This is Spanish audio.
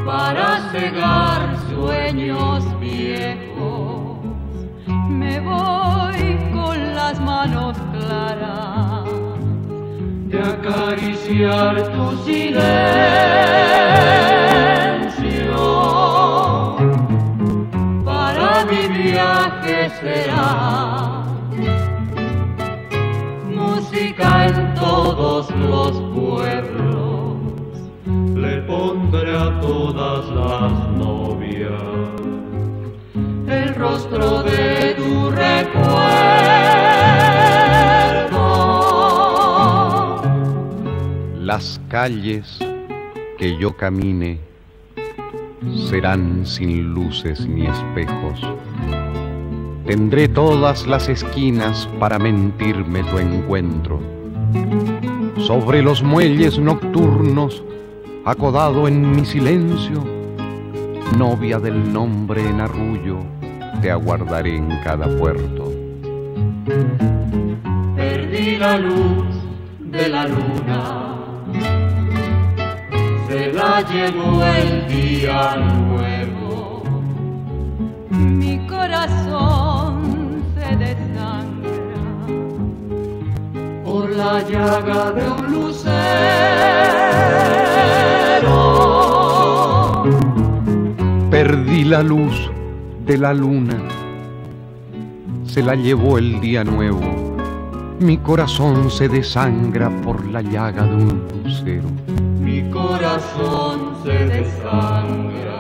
para cegar sueños viejos. Me voy con las manos claras de acariciar tu silencio. Para mi viaje será música en todos los pueblos. Le pondré a todas las novias el rostro de tu recuerdo. Las calles que yo camine serán sin luces ni espejos. Tendré todas las esquinas para mentirme tu encuentro. Sobre los muelles nocturnos, acodado en mi silencio, novia del nombre en arrullo, te aguardaré en cada puerto. Perdí la luz de la luna, se la llevó el día nuevo. Mi corazón se desangra por la llaga de un lucero. Perdí la luz de la luna, se la llevó el día nuevo. Mi corazón se desangra por la llaga de un lucero. Mi corazón se desangra